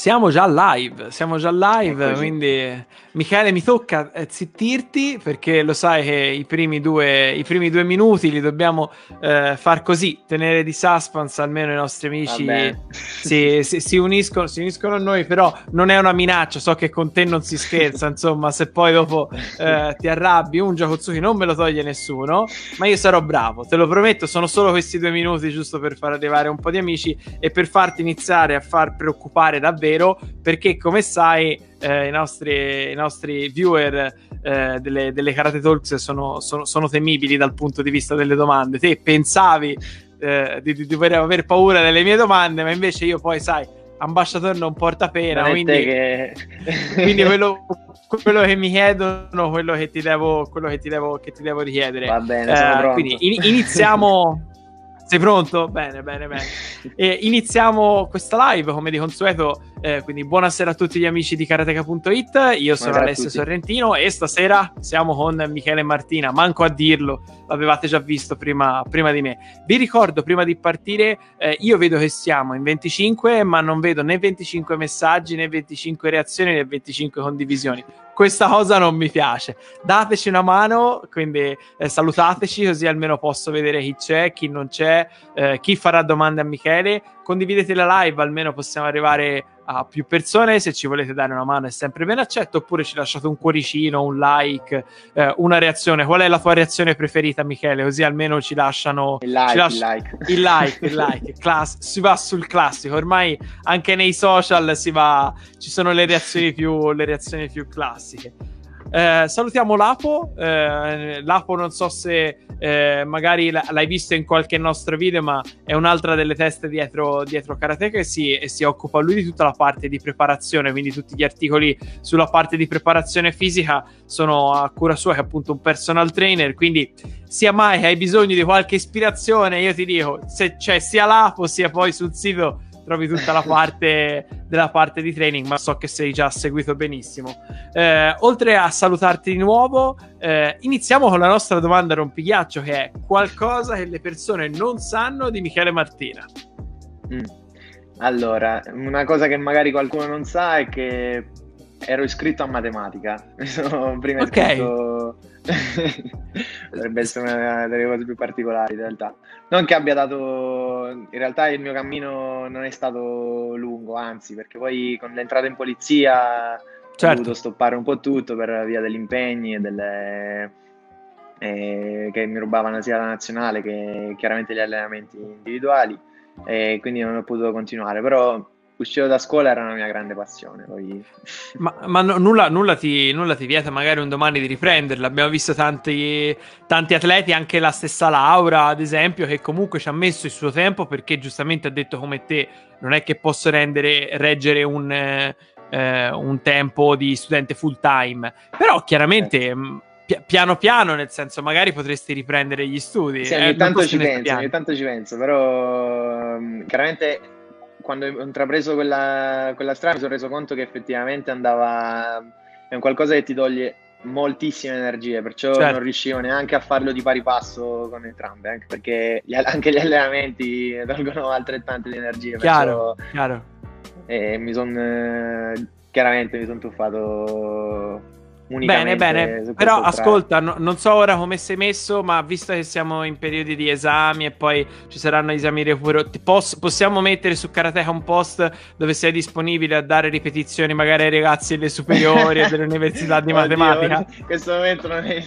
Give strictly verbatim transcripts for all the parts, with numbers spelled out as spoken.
Siamo già live, siamo già live, quindi Michele mi tocca eh, zittirti perché lo sai che i primi due, i primi due minuti li dobbiamo eh, far così, tenere di suspense, almeno i nostri amici si, si, si, uniscono, si uniscono a noi, però non è una minaccia, so che con te non si scherza, insomma, se poi dopo eh, ti arrabbi, un Giacozzuchi non me lo toglie nessuno, ma io sarò bravo, te lo prometto, sono solo questi due minuti giusto per far arrivare un po' di amici e per farti iniziare a far preoccupare davvero, perché come sai eh, i, nostri, i nostri viewer eh, delle, delle Karate Talks sono, sono, sono temibili dal punto di vista delle domande. Te pensavi eh, di, di dover aver paura delle mie domande, ma invece io poi sai, ambasciatore non porta pena, non quindi, che... quindi quello, quello che mi chiedono, quello che ti devo, quello che ti devo, che ti devo richiedere. Va bene, sono eh, pronto. Quindi in, iniziamo. Sei pronto? Bene, bene, bene. E iniziamo questa live come di consueto, eh, quindi buonasera a tutti gli amici di karateka punto it, io sono Buonasera Alessio Sorrentino e stasera siamo con Michele e Martina, manco a dirlo, l'avevate già visto prima, prima di me. Vi ricordo prima di partire, eh, io vedo che siamo in venticinque, ma non vedo né venticinque messaggi, né venticinque reazioni, né venticinque condivisioni. Questa cosa non mi piace. Dateci una mano, quindi eh, salutateci, così almeno posso vedere chi c'è, chi non c'è, eh, chi farà domande a Michele. Condividete la live, almeno possiamo arrivare a più persone. Se ci volete dare una mano è sempre ben accetto, oppure ci lasciate un cuoricino, un like, eh, una reazione. Qual è la tua reazione preferita, Michele? Così almeno ci lasciano il like, ci lascia... il like, il like, il like. Class... si va sul classico. Ormai anche nei social si va, ci sono le reazioni più, le reazioni più classiche. Eh, salutiamo Lapo. Eh, Lapo, non so se eh, magari l- l'hai visto in qualche nostro video, ma è un'altra delle teste dietro, dietro Karateka e si, e si occupa lui di tutta la parte di preparazione, quindi tutti gli articoli sulla parte di preparazione fisica sono a cura sua, che è appunto un personal trainer, quindi sia mai che hai bisogno di qualche ispirazione, io ti dico, se c'è sia Lapo sia poi sul sito trovi tutta la parte della parte di training, ma so che sei già seguito benissimo. Eh, oltre a salutarti di nuovo, eh, iniziamo con la nostra domanda rompighiaccio, che è qualcosa che le persone non sanno di Michele Martina. Mm. Allora, una cosa che magari qualcuno non sa è che ero iscritto a matematica. Sono prima Ok. iscritto... Potrebbe essere una delle cose più particolari in realtà. Non che abbia dato... In realtà il mio cammino non è stato lungo, anzi, perché poi con l'entrata in polizia Certo. ho dovuto stoppare un po' tutto per via degli impegni e delle... Eh, che mi rubavano sia la nazionale che chiaramente gli allenamenti individuali, e quindi non ho potuto continuare, però uscire da scuola era una mia grande passione. Poi... Ma, ma no, nulla, nulla, ti, nulla ti vieta magari un domani di riprenderla. Abbiamo visto tanti, tanti atleti, anche la stessa Laura ad esempio, che comunque ci ha messo il suo tempo, perché giustamente ha detto come te, non è che posso rendere, reggere un, eh, un tempo di studente full time, però chiaramente... Eh. Pi- piano piano, nel senso, magari potresti riprendere gli studi. Sì, eh, ogni tanto ci penso, piano. ogni tanto ci penso, però um, chiaramente quando ho intrapreso quella, quella strada mi sono reso conto che effettivamente andava, è un qualcosa che ti toglie moltissime energie, perciò certo. non riuscivo neanche a farlo di pari passo con entrambe, anche perché gli, anche gli allenamenti tolgono altrettante di energie. Chiaro, perciò, chiaro. E mi sono eh, chiaramente mi sono tuffato bene, bene, però ascolta, no, non so ora come sei messo, ma visto che siamo in periodi di esami e poi ci saranno esami di recupero, poss- possiamo mettere su Karateka un post dove sei disponibile a dare ripetizioni magari ai ragazzi delle superiori e dell'università di Oddio, matematica? In questo momento non è...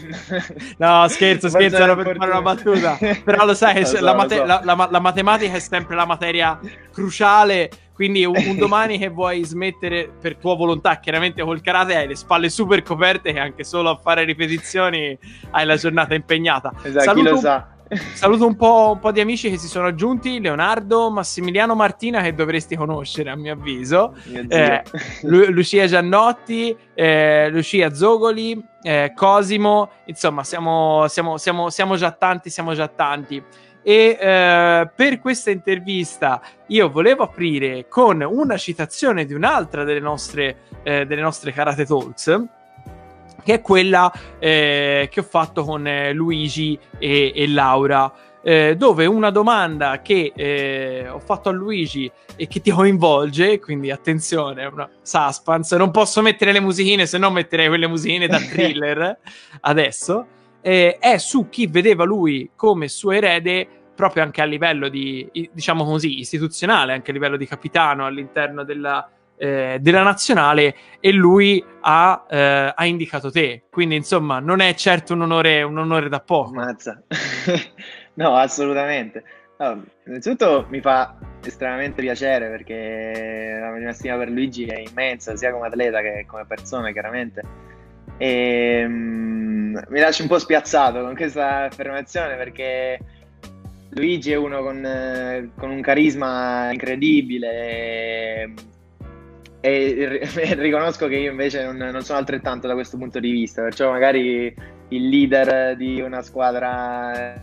No, scherzo, scherzo, era per fare una battuta. Però lo sai, lo so, la, lo mate- so. la, la, la matematica è sempre la materia cruciale. Quindi un, un domani che vuoi smettere per tua volontà, chiaramente col karate hai le spalle super coperte che anche solo a fare ripetizioni hai la giornata impegnata. Esatto, saluto, chi lo sa. Saluto un po', un po' di amici che si sono aggiunti: Leonardo, Massimiliano Martina, che dovresti conoscere a mio avviso, Mio eh, Lu- Lucia Giannotti, eh, Lucia Zogoli, eh, Cosimo, insomma siamo, siamo, siamo, siamo già tanti, siamo già tanti. E eh, per questa intervista io volevo aprire con una citazione di un'altra delle nostre, eh, delle nostre Karate Talks, che è quella eh, che ho fatto con eh, Luigi e, e Laura. eh, dove una domanda che eh, ho fatto a Luigi e che ti coinvolge, quindi attenzione, una suspense, non posso mettere le musichine, se no metterei quelle musichine da thriller adesso, eh, è su chi vedeva lui come suo erede proprio anche a livello di, diciamo così, istituzionale, anche a livello di capitano all'interno della, eh, della nazionale, e lui ha, eh, ha indicato te, quindi insomma non è certo un onore, un onore da poco. Mazza. No, assolutamente. No, innanzitutto mi fa estremamente piacere, perché la mia stima per Luigi è immensa, sia come atleta che come persona, chiaramente. E um, mi lascio un po' spiazzato con questa affermazione, perché Luigi è uno con, eh, con un carisma incredibile, e, e, e riconosco che io invece non, non sono altrettanto da questo punto di vista, perciò magari il leader di una squadra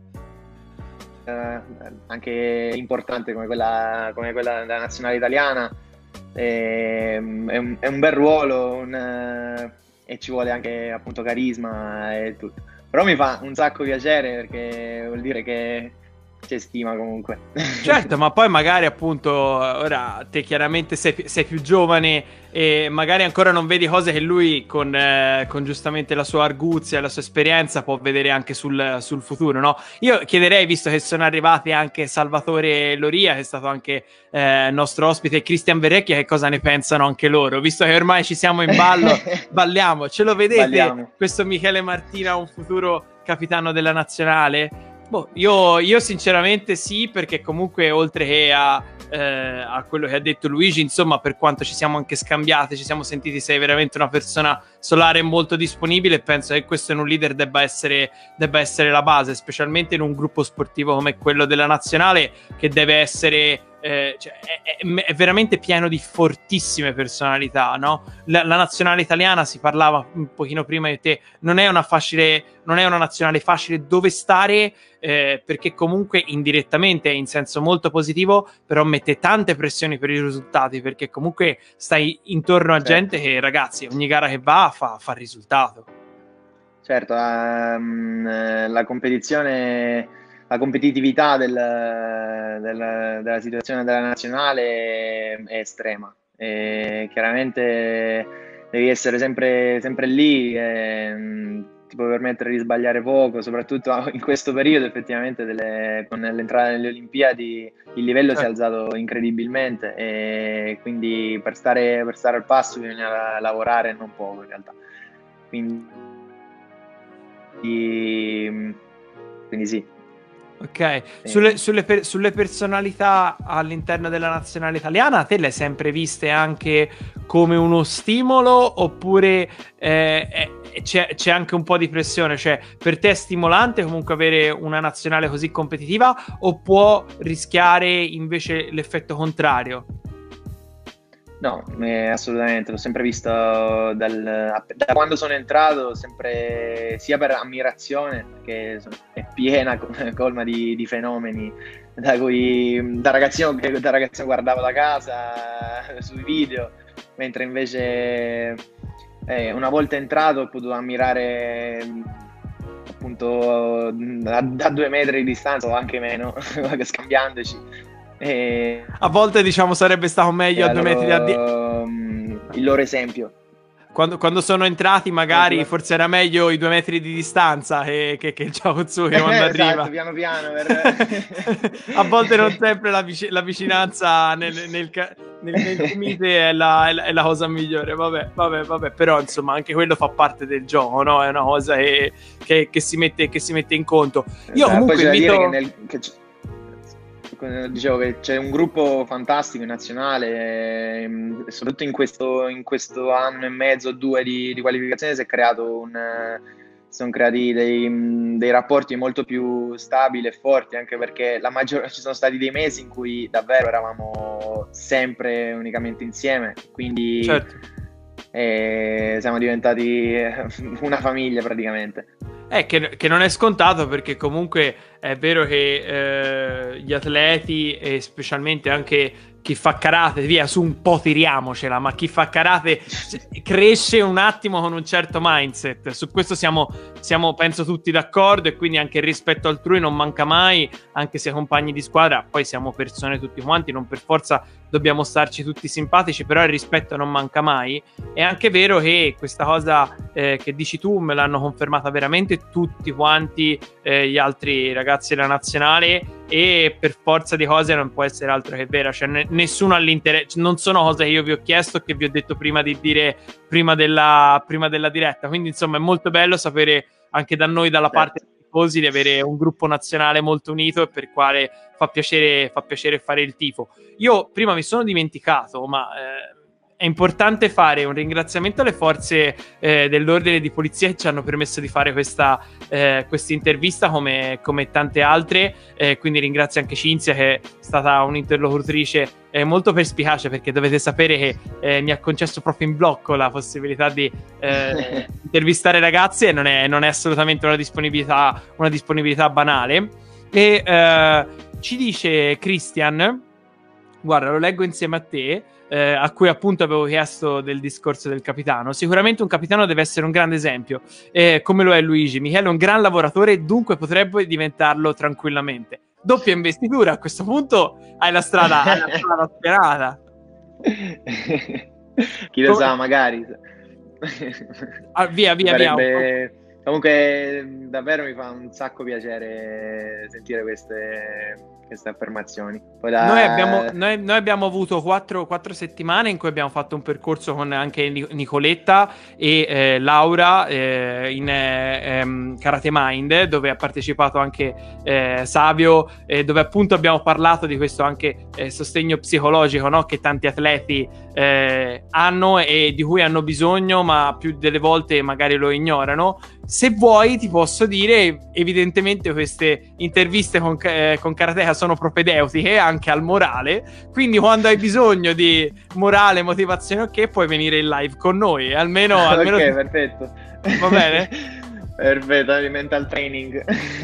eh, anche importante come quella, come quella della nazionale italiana è, è, un, è un bel ruolo, un, eh, e ci vuole anche appunto carisma e tutto. Però mi fa un sacco piacere, perché vuol dire che c'è stima comunque. Certo, ma poi magari appunto ora te chiaramente sei, sei più giovane e magari ancora non vedi cose che lui con, eh, con giustamente la sua arguzia e la sua esperienza può vedere anche sul, sul futuro, no? Io chiederei, visto che sono arrivati anche Salvatore Loria, che è stato anche eh, nostro ospite, e Cristian Verrecchia, che cosa ne pensano anche loro, visto che ormai ci siamo in ballo. Balliamo, ce lo vedete? Balliamo. Questo Michele Martina un futuro capitano della nazionale? Boh, io, io sinceramente sì, perché comunque oltre che a, eh, a quello che ha detto Luigi, insomma, per quanto ci siamo anche scambiati, ci siamo sentiti, sei veramente una persona solare e molto disponibile, e penso che questo in un leader debba essere, debba essere la base, specialmente in un gruppo sportivo come quello della nazionale, che deve essere... Eh, cioè, è, è, è veramente pieno di fortissime personalità, no? La, la nazionale italiana, si parlava un pochino prima di te, non è una facile, non è una nazionale facile dove stare, eh, perché comunque indirettamente, in senso molto positivo, però mette tante pressioni per i risultati, perché comunque stai intorno a certo. gente che, ragazzi, ogni gara che va fa, fa risultato. Certo, um, la competizione, la competitività del, del, della situazione della nazionale è, è estrema, e chiaramente devi essere sempre, sempre lì, e ti puoi permettere di sbagliare poco, soprattutto in questo periodo effettivamente delle, con l'entrata nelle Olimpiadi il livello certo. si è alzato incredibilmente, e quindi per stare, per stare al passo bisogna lavorare non poco in realtà, quindi, quindi sì. Ok, sulle, sulle, per, sulle personalità all'interno della nazionale italiana, te le hai sempre viste anche come uno stimolo, oppure eh, c'è, c'è anche un po' di pressione? Cioè, per te è stimolante comunque avere una nazionale così competitiva, o può rischiare invece l'effetto contrario? No, eh, assolutamente, l'ho sempre visto dal, da quando sono entrato, sempre sia per ammirazione, che è piena, colma di, di fenomeni, da cui da ragazzino, da ragazzino guardavo da casa, sui video, mentre invece eh, una volta entrato ho potuto ammirare appunto da, da due metri di distanza o anche meno, scambiandoci. E a volte diciamo sarebbe stato meglio a due metri da di... il loro esempio. Quando, quando sono entrati magari forse era meglio i due metri di distanza che, che, che il Chaozuki quando esatto, arriva. piano piano per... a volte non sempre la, vic- la vicinanza nel, nel, nel, nel comite è la, è, la, è la cosa migliore. Vabbè, vabbè, vabbè, però insomma anche quello fa parte del gioco, no? È una cosa che, che, che, si, mette, che si mette in conto. Io esatto, comunque poi c'è invito... da dire che nel... che c- dicevo che c'è un gruppo fantastico in nazionale, e soprattutto in questo, in questo anno e mezzo, due di, di qualificazione si è creato un, sono creati dei, dei rapporti molto più stabili e forti, anche perché la maggior, ci sono stati dei mesi in cui davvero eravamo sempre unicamente insieme, quindi certo. eh, siamo diventati una famiglia praticamente. Eh, che, che non è scontato, perché comunque è vero che eh, gli atleti, e specialmente anche chi fa karate, via, su un po' tiriamocela, ma chi fa karate cresce un attimo con un certo mindset. Su questo siamo, siamo penso tutti d'accordo, e quindi anche il rispetto altrui non manca mai, anche se compagni di squadra, poi siamo persone tutti quanti, non per forza dobbiamo starci tutti simpatici, però il rispetto non manca mai. È anche vero che questa cosa eh, che dici tu me l'hanno confermata veramente tutti quanti eh, gli altri ragazzi della nazionale, e per forza di cose non può essere altro che vera, cioè ne- nessuno all'interesse, non sono cose che io vi ho chiesto, che vi ho detto prima di dire prima della, prima della diretta, quindi insomma è molto bello sapere anche da noi, dalla parte dei tifosi, di avere un gruppo nazionale molto unito, e per quale fa piacere, fa piacere fare il tifo. Io prima mi sono dimenticato, ma eh, è importante fare un ringraziamento alle forze eh, dell'ordine di polizia che ci hanno permesso di fare questa eh, questa intervista, come, come tante altre, eh, quindi ringrazio anche Cinzia, che è stata un'interlocutrice eh, molto perspicace, perché dovete sapere che eh, mi ha concesso proprio in blocco la possibilità di eh, intervistare ragazzi, e non è, non è assolutamente una disponibilità, una disponibilità banale. E eh, ci dice Christian, guarda, lo leggo insieme a te, eh, a cui appunto avevo chiesto del discorso del capitano. Sicuramente un capitano deve essere un grande esempio, eh, come lo è Luigi. Michele è un gran lavoratore e dunque potrebbe diventarlo tranquillamente. Doppia investitura, a questo punto hai la strada, hai la strada spianata. Chi lo sa, magari. Ah, via, via, Farebbe... via. Comunque davvero mi fa un sacco piacere sentire queste, queste affermazioni. Poi da... noi, abbiamo, noi, noi abbiamo avuto quattro, quattro settimane in cui abbiamo fatto un percorso con anche Nicoletta e eh, Laura eh, in eh, ehm, Karate Mind, dove ha partecipato anche eh, Savio, eh, dove appunto abbiamo parlato di questo anche eh, sostegno psicologico, no? Che tanti atleti eh, hanno e di cui hanno bisogno, ma più delle volte magari lo ignorano. Se vuoi ti posso dire, evidentemente queste interviste con, eh, con Karateka sono propedeutiche anche al morale, quindi quando hai bisogno di morale, motivazione, ok, puoi venire in live con noi, almeno, almeno ok, ti... perfetto, va bene? Perfetto, mental training.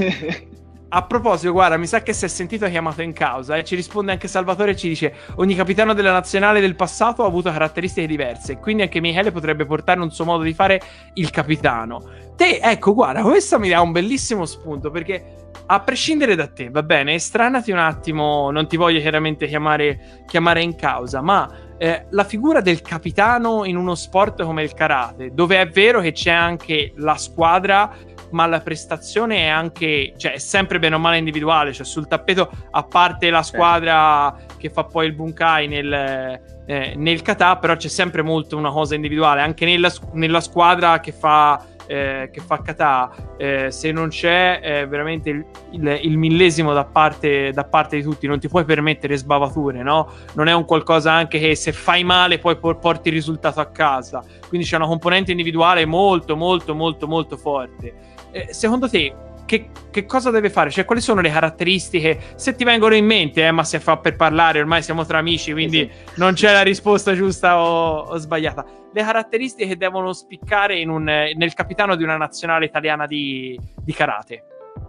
A proposito, guarda, mi sa che si è sentito chiamato in causa, e eh? Ci risponde anche Salvatore e ci dice: ogni capitano della nazionale del passato ha avuto caratteristiche diverse, quindi anche Michele potrebbe portare un suo modo di fare il capitano. Te, ecco, guarda, questo mi dà un bellissimo spunto, perché a prescindere da te, va bene, estranati un attimo, non ti voglio chiaramente chiamare, chiamare in causa, ma eh, la figura del capitano in uno sport come il karate, dove è vero che c'è anche la squadra, ma la prestazione è anche, cioè è sempre bene o male individuale, cioè sul tappeto, a parte la squadra che fa poi il bunkai nel, eh, nel kata, però c'è sempre molto una cosa individuale, anche nella, nella squadra che fa Eh, che fa kata, eh, se non c'è eh, veramente il, il, il millesimo da parte, da parte di tutti, non ti puoi permettere sbavature, no? Non è un qualcosa anche che se fai male poi porti il risultato a casa, quindi c'è una componente individuale molto molto molto molto forte. Eh, secondo te Che, che cosa deve fare? Cioè, quali sono le caratteristiche, se ti vengono in mente, eh, ma se fa per parlare, ormai siamo tra amici, quindi sì, sì. Non c'è la risposta giusta o, o sbagliata. Le caratteristiche che devono spiccare in un, nel capitano di una nazionale italiana di, di karate.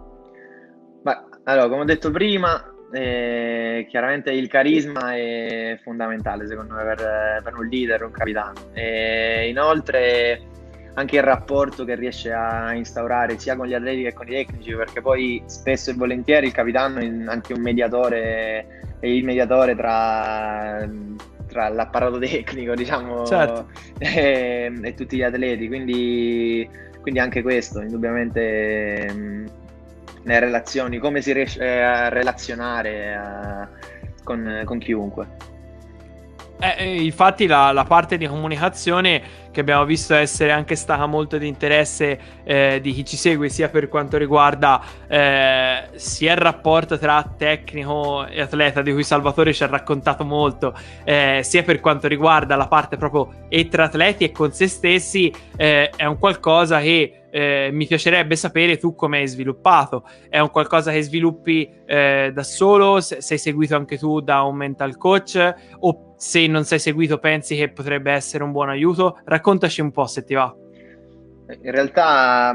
Ma, allora, come ho detto prima, eh, chiaramente il carisma è fondamentale, secondo me, per, per un leader, un capitano. E inoltre anche il rapporto che riesce a instaurare sia con gli atleti che con i tecnici, perché poi spesso e volentieri il capitano è anche un mediatore, è il mediatore tra, tra l'apparato tecnico, diciamo, certo. e, e tutti gli atleti, quindi, quindi anche questo, indubbiamente, mh, le relazioni, come si riesce a relazionare a, con, con chiunque. Eh, infatti la, la parte di comunicazione che abbiamo visto essere anche stata molto di interesse eh, di chi ci segue, sia per quanto riguarda eh, sia il rapporto tra tecnico e atleta, di cui Salvatore ci ha raccontato molto, eh, sia per quanto riguarda la parte proprio e tra atleti e con se stessi, eh, è un qualcosa che Eh, mi piacerebbe sapere tu come hai sviluppato. È un qualcosa che sviluppi eh, da solo? Se, sei seguito anche tu da un mental coach? O se non sei seguito pensi che potrebbe essere un buon aiuto? Raccontaci un po' se ti va. In realtà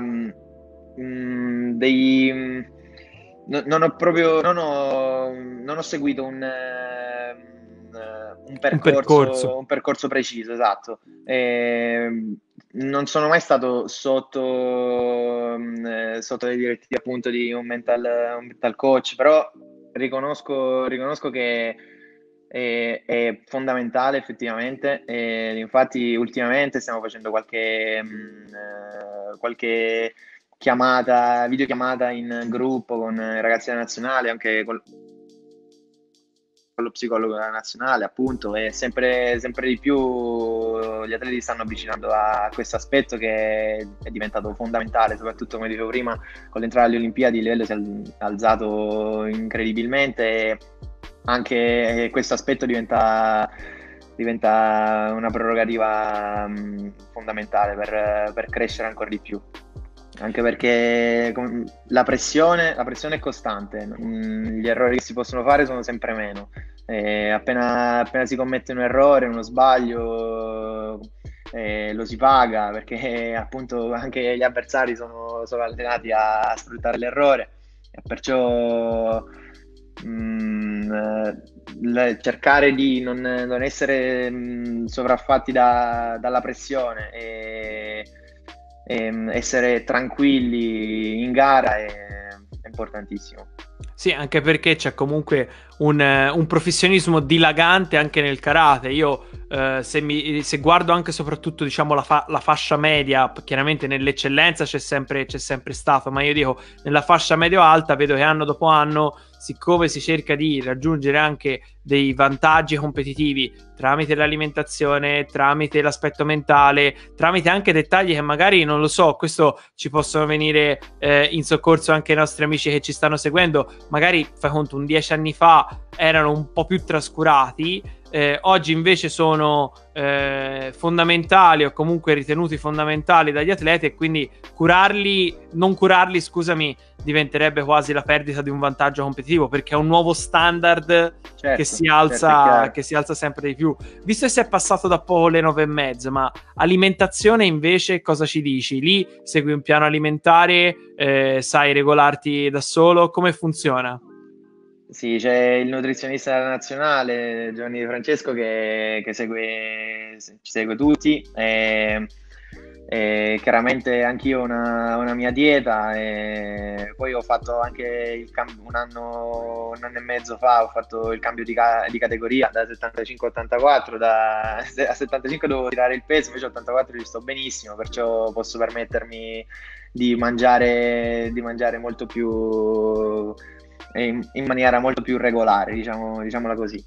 mh, dei, mh, no, non ho proprio non ho, non ho seguito un, uh, un Un percorso, percorso. un percorso preciso, esatto. E non sono mai stato sotto, mh, eh, sotto le direttive appunto di un mental, un mental coach, però riconosco, riconosco che è, è fondamentale effettivamente. E infatti ultimamente stiamo facendo qualche, mh, eh, qualche chiamata, videochiamata in gruppo con i ragazzi della nazionale, anche con con lo psicologo della nazionale, appunto, e sempre, sempre di più gli atleti stanno avvicinando a questo aspetto che è diventato fondamentale, soprattutto come dicevo prima, con l'entrata alle Olimpiadi il livello si è alzato incredibilmente e anche questo aspetto diventa, diventa una prerogativa mh, fondamentale per, per crescere ancora di più. Anche perché com- la pressione, la pressione è costante, mm, gli errori che si possono fare sono sempre meno. E appena, appena si commette un errore, uno sbaglio, eh, lo si paga perché appunto anche gli avversari sono, sono allenati a, a sfruttare l'errore e perciò mm, eh, le- cercare di non, non essere mm, sovraffatti da- dalla pressione e e essere tranquilli in gara è, è importantissimo. Sì, anche perché c'è comunque un, eh, un professionismo dilagante anche nel karate. Io eh, se, mi, se guardo anche soprattutto diciamo la, fa- la fascia media, p- chiaramente nell'eccellenza c'è sempre, c'è sempre stato, ma io dico nella fascia medio-alta vedo che anno dopo anno, siccome si cerca di raggiungere anche dei vantaggi competitivi tramite l'alimentazione, tramite l'aspetto mentale, tramite anche dettagli che magari non lo so, questo ci possono venire eh, in soccorso anche i nostri amici che ci stanno seguendo, magari fai conto un dieci anni fa erano un po' più trascurati, eh, oggi invece sono eh, fondamentali o comunque ritenuti fondamentali dagli atleti e quindi curarli, non curarli, scusami, diventerebbe quasi la perdita di un vantaggio competitivo perché è un nuovo standard certo, che si alza, certo, che si alza sempre di più. Visto che si è passato da poco le nove e mezza, ma alimentazione invece cosa ci dici? Lì segui un piano alimentare, eh, sai regolarti da solo, come funziona? Sì, c'è il nutrizionista della nazionale, Giovanni De Francesco, che, che segue, ci segue tutti. E, e chiaramente anch'io ho una, una mia dieta. E poi ho fatto anche il cambio, un anno, un anno e mezzo fa, ho fatto il cambio di, ca- di categoria da settantacinque a ottantaquattro. Da, a settantacinque dovevo tirare il peso, invece a ottantaquattro ci sto benissimo, perciò posso permettermi di mangiare, di mangiare molto più in, in maniera molto più regolare, diciamo, diciamola così.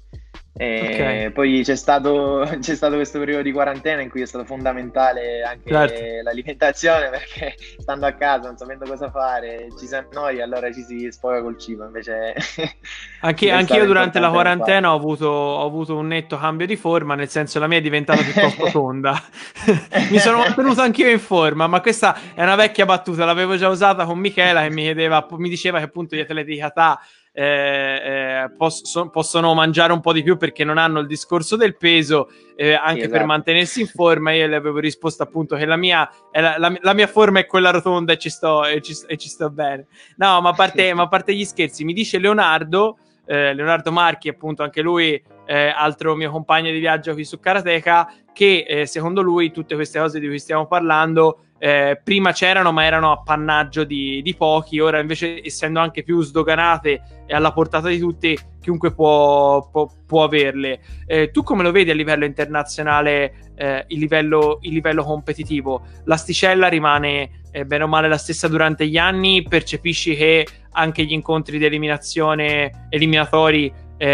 E Ok, poi c'è stato, c'è stato questo periodo di quarantena in cui è stato fondamentale certo. anche l'alimentazione, perché stando a casa, non sapendo cosa fare, ci si annoia, allora ci si sfoga col cibo. Invece Anche, è anch'io stato durante la importante non farlo. quarantena ho avuto, ho avuto un netto cambio di forma, nel senso la mia è diventata piuttosto tonda. Mi sono mantenuto anch'io in forma, ma questa è una vecchia battuta, l'avevo già usata con Michela che mi chiedeva, mi diceva che appunto gli atleti di kata eh, eh, posso- possono mangiare un po' di più perché non hanno il discorso del peso, eh, Sì, anche per esatto. mantenersi in forma. Io le avevo risposto appunto che la mia, è la, la- la mia forma è quella rotonda e ci sto, e ci, e ci sto bene. No, ma a parte, ma a parte gli scherzi, mi dice Leonardo, eh, Leonardo Marchi, appunto, anche lui, eh, altro mio compagno di viaggio qui su Karateka, che eh, secondo lui tutte queste cose di cui stiamo parlando eh, prima c'erano, ma erano appannaggio di, di pochi. Ora, invece, essendo anche più sdoganate e alla portata di tutti, chiunque può, può, può averle. Eh, tu come lo vedi a livello internazionale, eh, il, livello, il livello competitivo? L'asticella rimane eh, bene o male la stessa durante gli anni? Percepisci che anche gli incontri di eliminazione eliminatori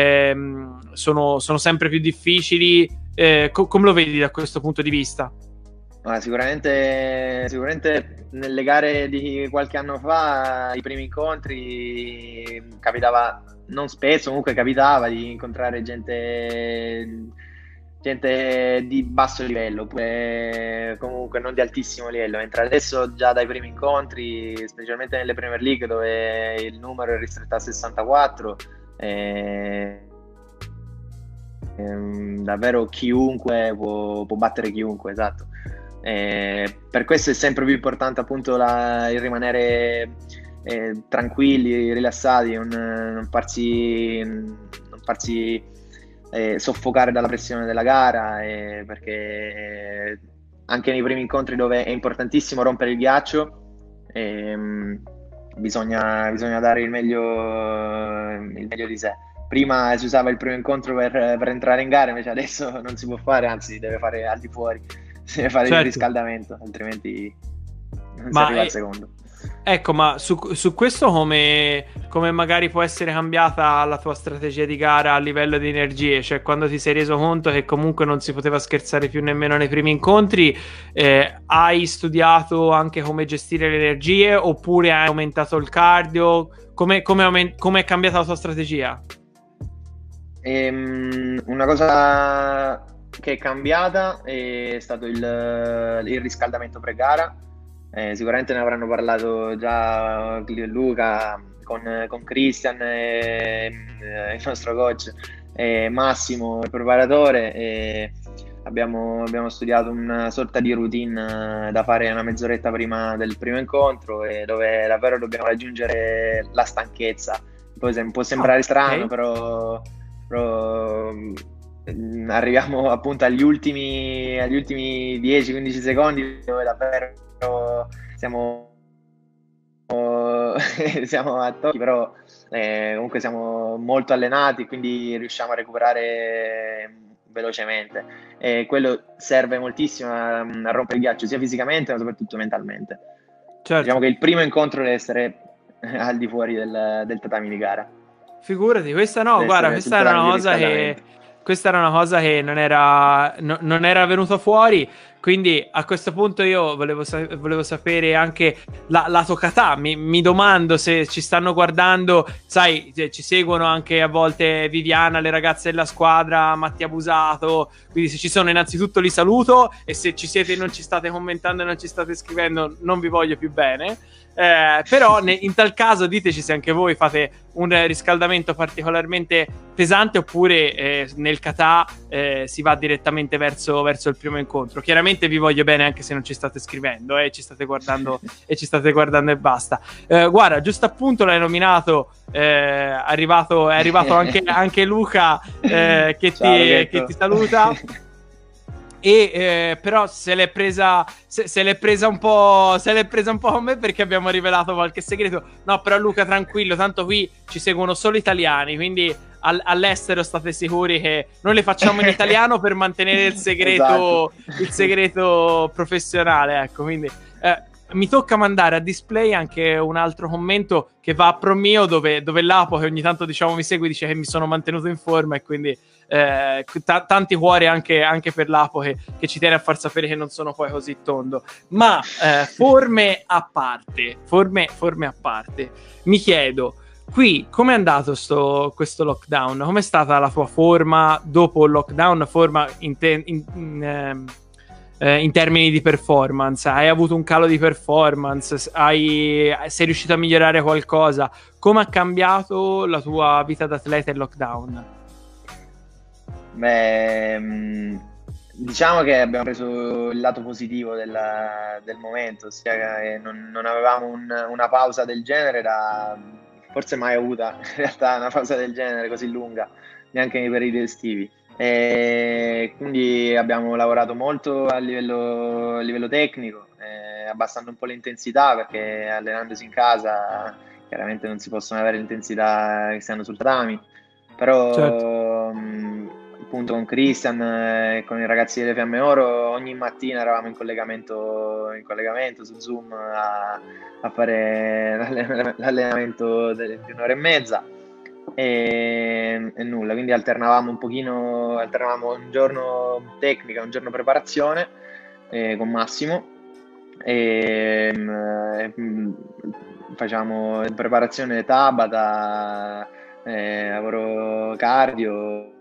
ehm, sono, sono sempre più difficili? Eh, co- come lo vedi da questo punto di vista? Ma sicuramente, sicuramente nelle gare di qualche anno fa, i primi incontri, capitava, non spesso, comunque capitava di incontrare gente, gente di basso livello, oppure comunque non di altissimo livello, mentre adesso già dai primi incontri, specialmente nelle Premier League dove il numero è ristretto a sessantaquattro, eh, ehm, davvero chiunque può, può battere chiunque, esatto. Eh, per questo è sempre più importante appunto la, il rimanere eh, tranquilli, rilassati, non, non farsi, non farsi eh, soffocare dalla pressione della gara, eh, perché anche nei primi incontri dove è importantissimo rompere il ghiaccio, ehm, bisogna, bisogna dare il meglio, il meglio di sé. Prima si usava il primo incontro per, per entrare in gara, invece adesso non si può fare, anzi si deve fare al di fuori, si deve fare certo. il riscaldamento, altrimenti non ma si arriva è... al secondo. Ecco, ma su, su questo come, come magari può essere cambiata la tua strategia di gara a livello di energie? Cioè, quando ti sei reso conto che comunque non si poteva scherzare più nemmeno nei primi incontri, eh, hai studiato anche come gestire le energie, oppure hai aumentato il cardio? Come, come, aument- come è cambiata la tua strategia? Ehm, una cosa che è cambiata è stato il, il riscaldamento pre-gara. Eh, sicuramente ne avranno parlato già Luca con, con Christian, e, e il nostro coach, e Massimo, il preparatore, e abbiamo, abbiamo studiato una sorta di routine da fare una mezz'oretta prima del primo incontro, e dove davvero dobbiamo raggiungere la stanchezza. Poi se, può sembrare Ah, strano, okay. però, però mh, arriviamo appunto agli ultimi, agli ultimi dieci quindici secondi dove davvero siamo, siamo a tocchi, però eh, comunque siamo molto allenati, quindi riusciamo a recuperare velocemente, e quello serve moltissimo a, a rompere il ghiaccio sia fisicamente ma soprattutto mentalmente. Certo. Diciamo che il primo incontro deve essere al di fuori del, del tatami di gara. Figurati, questa no, Deve guarda, essere sul questa era tatami una di cosa che riscaldamento. questa era una cosa che non era, no- non era venuta fuori, quindi a questo punto io volevo, sa- volevo sapere anche la, lato kata. Mi, mi domando se ci stanno guardando, sai, eh, ci seguono anche a volte Viviana, le ragazze della squadra, Mattia Busato, quindi se ci sono innanzitutto li saluto, e se ci siete e non ci state commentando e non ci state scrivendo non vi voglio più bene. Eh, però ne, in tal caso diteci se anche voi fate un riscaldamento particolarmente pesante, oppure eh, nel kata eh, si va direttamente verso, verso il primo incontro. Chiaramente vi voglio bene anche se non ci state scrivendo e eh, ci state guardando e ci state guardando e basta. Eh, guarda, giusto appunto l'hai nominato, eh, è arrivato, è arrivato anche, anche Luca eh, che, Ciao, ti, che ti saluta. E eh, però se l'è presa se, se l'è presa un po' se l'è presa un po' con me, perché abbiamo rivelato qualche segreto. No, però Luca, tranquillo, tanto qui ci seguono solo italiani, quindi all- all'estero state sicuri che noi le facciamo in italiano per mantenere il segreto, esatto. il segreto professionale, ecco. Quindi eh, mi tocca mandare a display anche un altro commento che va a pro mio, dove, dove Lapo, che ogni tanto diciamo mi segue, dice che mi sono mantenuto in forma, e quindi eh, t- tanti cuori anche, anche per Lapo, che, che ci tiene a far sapere che non sono poi così tondo. Ma eh, forme a parte, forme, forme a parte, mi chiedo, qui com'è andato sto, questo lockdown? Com'è stata la tua forma dopo il lockdown? Forma in, te- in, in ehm, Eh, in termini di performance, hai avuto un calo di performance, hai, sei riuscito a migliorare qualcosa? Come ha cambiato la tua vita d'atleta in lockdown? Beh, diciamo che abbiamo preso il lato positivo della, del momento, ossia che non, non avevamo un, una pausa del genere da forse mai avuta, in realtà una pausa del genere così lunga, neanche nei periodi estivi. E quindi abbiamo lavorato molto a livello, a livello tecnico, eh, abbassando un po' l'intensità, perché allenandosi in casa chiaramente non si possono avere l'intensità che si hanno sul tatami, però certo. mh, appunto con Christian e eh, con i ragazzi delle Fiamme Oro ogni mattina eravamo in collegamento, in collegamento su Zoom a, a fare l'allenamento di un'ora e mezza. E, e nulla, quindi alternavamo un pochino, alternavamo un giorno tecnica, un giorno preparazione eh, con Massimo, e eh, facciamo preparazione Tabata, eh, lavoro cardio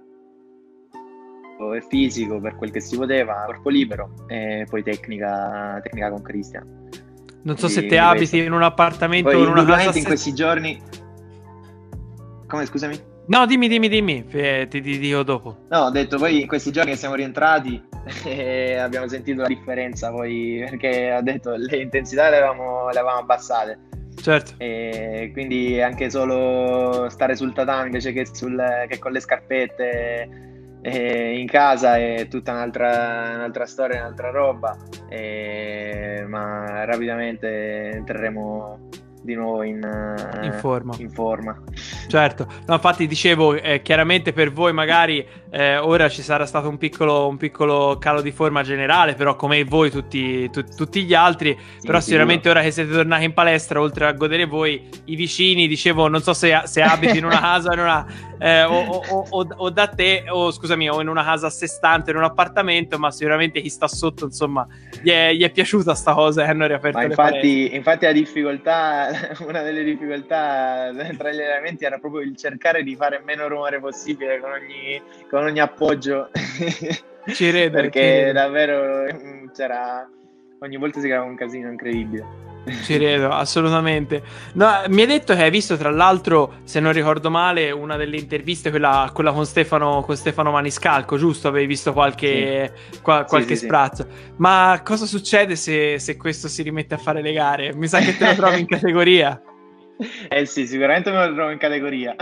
e fisico per quel che si poteva, corpo libero, e poi tecnica, tecnica con Christian. Non so quindi, se te abiti questo. In un appartamento o in una casa in questi giorni. Come, scusami? No, dimmi, dimmi, dimmi, eh, ti, ti dico dopo. No, ho detto, poi in questi giorni che siamo rientrati e abbiamo sentito la differenza, poi perché ho detto le intensità le avevamo, le avevamo abbassate. Certo. E quindi anche solo stare sul tatami invece che, sul, che con le scarpette E in casa è tutta un'altra, un'altra storia, un'altra roba, e, ma rapidamente entreremo di nuovo in, in forma. In forma. Certo, no, infatti dicevo, eh, chiaramente per voi magari eh, ora ci sarà stato un piccolo, un piccolo calo di forma generale, però come voi tutti, tu, tutti gli altri, sì, però sicuramente ora che siete tornati in palestra, oltre a godere voi, i vicini, dicevo, non so se, se abiti in una casa in una, eh, o, o, o, o da te, o scusami, o in una casa a sé stante, in un appartamento, ma sicuramente chi sta sotto, insomma, gli è, gli è piaciuta sta cosa e hanno riaperto ma le infatti, palestre. infatti la difficoltà, una delle difficoltà tra gli allenamenti era proprio il cercare di fare meno rumore possibile con ogni, con ogni appoggio. Ci credo, perché ci credo. davvero c'era, ogni volta si creava un casino incredibile. Ci credo, assolutamente. No, mi hai detto che hai visto, tra l'altro, se non ricordo male, una delle interviste, quella, quella con Stefano, con Stefano Maniscalco, giusto? Avevi visto qualche, sì. qua, qualche sì, sì, sprazzo. Sì. Ma cosa succede se, se questo si rimette a fare le gare? Mi sa che te lo trovi in categoria. Eh sì, sicuramente me lo trovo in categoria.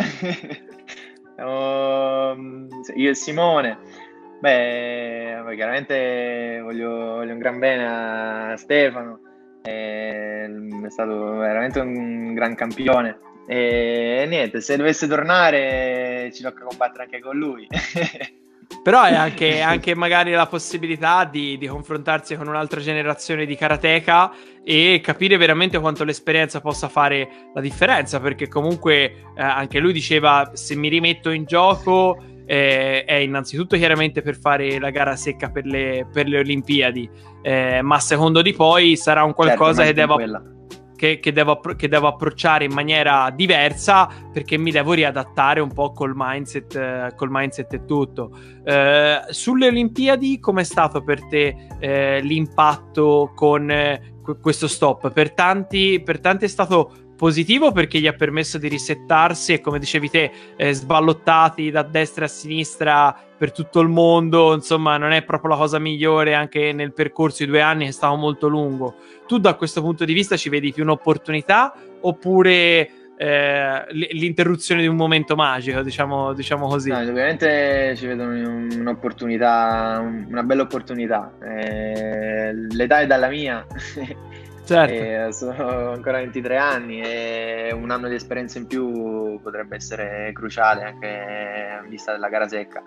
um, io e Simone. Beh, chiaramente voglio, voglio un gran bene a Stefano. È stato veramente un gran campione e niente, se dovesse tornare ci tocca combattere anche con lui. Però è anche, anche magari la possibilità di, di confrontarsi con un'altra generazione di karateka e capire veramente quanto l'esperienza possa fare la differenza, perché comunque eh, anche lui diceva, se mi rimetto in gioco eh, è innanzitutto chiaramente per fare la gara secca per le, per le Olimpiadi, eh, ma secondo di poi sarà un qualcosa certo, che devo che, che, devo, che devo approcciare in maniera diversa, perché mi devo riadattare un po' col mindset, eh, col mindset e tutto. Eh, sulle Olimpiadi com'è stato per te eh, l'impatto con eh, questo stop? Per tanti, per tanti è stato positivo perché gli ha permesso di risettarsi e, come dicevi te, eh, sballottati da destra a sinistra per tutto il mondo, insomma non è proprio la cosa migliore anche nel percorso di due anni che è stato molto lungo. Tu da questo punto di vista ci vedi più un'opportunità oppure eh, l'interruzione di un momento magico, diciamo, diciamo così? No, ovviamente ci vedo un'opportunità, una bella opportunità. Eh, l'età è dalla mia. Certo. Eh, sono ancora ventitré anni e un anno di esperienza in più potrebbe essere cruciale anche in vista della gara secca.